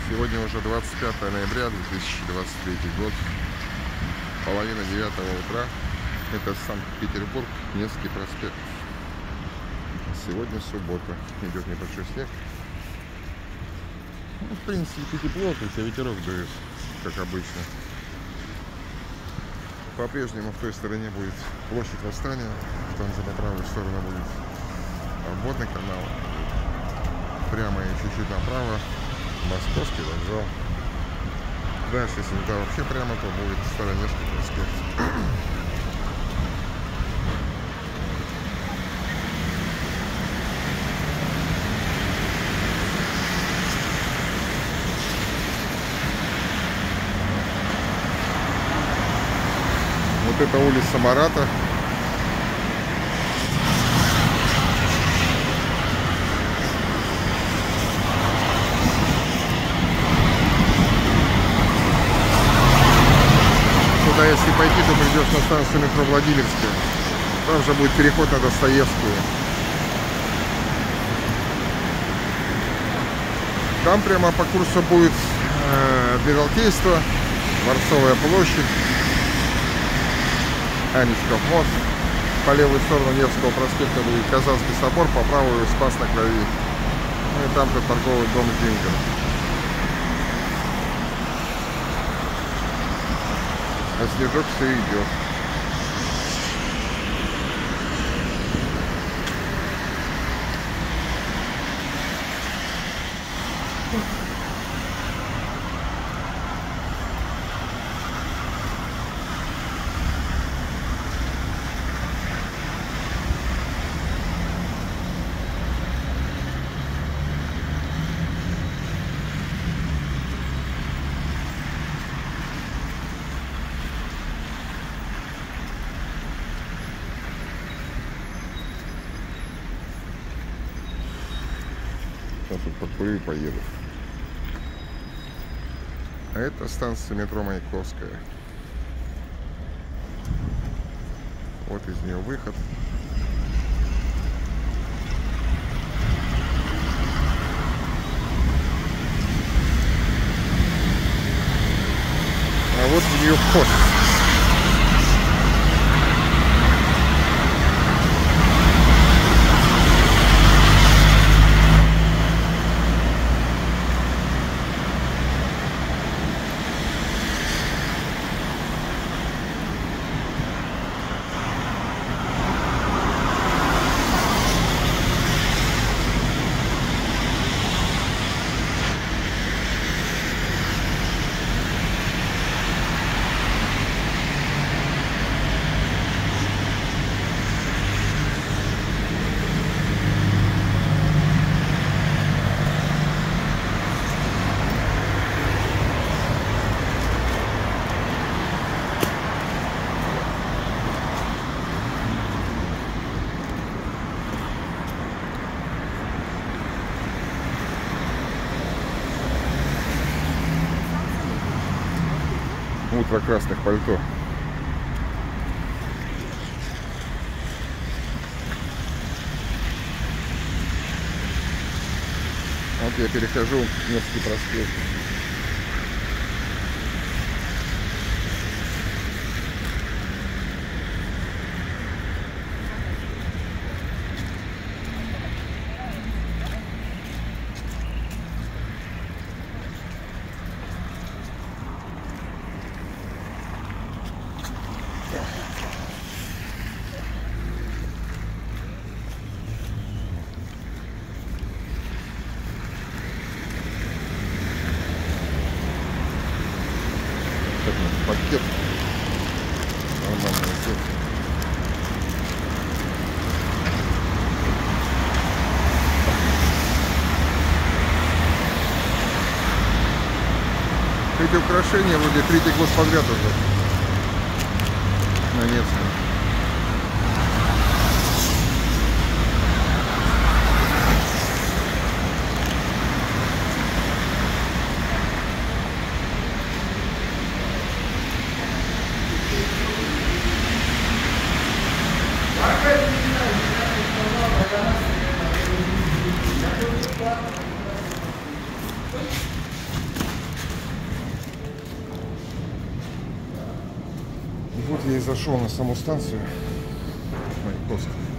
Сегодня уже 25 ноября 2023 год, половина 9 утра. Это Санкт-Петербург, Невский проспект. Сегодня суббота, идет небольшой снег. Ну, в принципе, тепло, хотя ветерок дует, как обычно. По-прежнему в той стороне будет площадь Восстания, там же по правую сторону будет водный канал. Прямо и чуть-чуть направо Московский вокзал. Дальше, если туда вообще прямо, то будет Староневский проспект. Вот это улица Марата. Туда, если пойти, то придешь на станцию метро Владимирская. Там же будет переход на Достоевскую. Там прямо по курсу будет Адмиралтейство, Дворцовая площадь, Анечков мост. По левую сторону Невского проспекта будет Казанский собор, по правую Спас на Крови. Ну и там же торговый дом Зинкер. А снежок все идет. Сейчас вот покурю и поеду. А это станция метро Маяковская. Вот из нее выход. А вот в нее вход. Утро красных пальто. Вот я перехожу в Невский проспект. Пакет. Нормально идет. Эти украшения вроде третий год подряд уже на Невском. И вот я и зашел на саму станцию Маяковский.